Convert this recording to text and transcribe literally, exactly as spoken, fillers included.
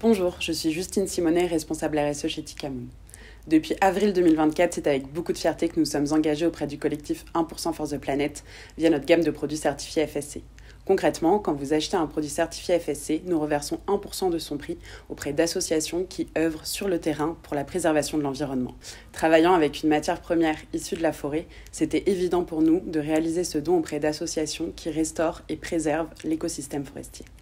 Bonjour, je suis Justine Simonet, responsable R S E chez Tikamoon. Depuis avril deux mille vingt-quatre, c'est avec beaucoup de fierté que nous sommes engagés auprès du collectif un pour cent Force the Planet via notre gamme de produits certifiés F S C. Concrètement, quand vous achetez un produit certifié F S C, nous reversons un pour cent de son prix auprès d'associations qui œuvrent sur le terrain pour la préservation de l'environnement. Travaillant avec une matière première issue de la forêt, c'était évident pour nous de réaliser ce don auprès d'associations qui restaurent et préservent l'écosystème forestier.